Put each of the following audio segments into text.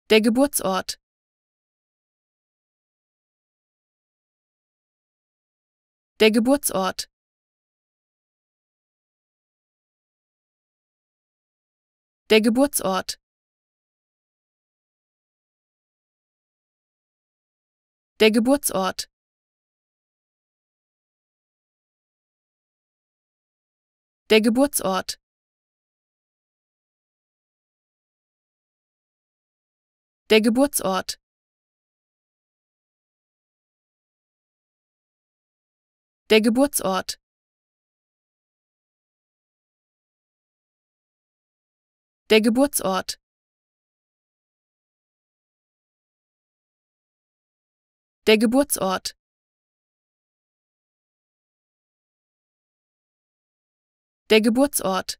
Der Geburtsort. Der Geburtsort. Der Geburtsort. Der Geburtsort. Der Geburtsort. Der Geburtsort. Der Geburtsort. Der Geburtsort. Der Geburtsort. Der Geburtsort.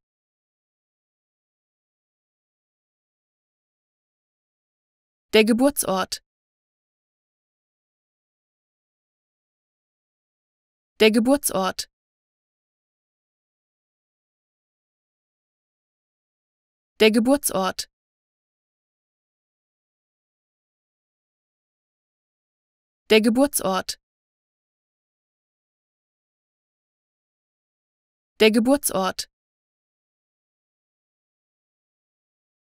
Der Geburtsort. Der Geburtsort. Der Geburtsort. Der Geburtsort. Der Geburtsort.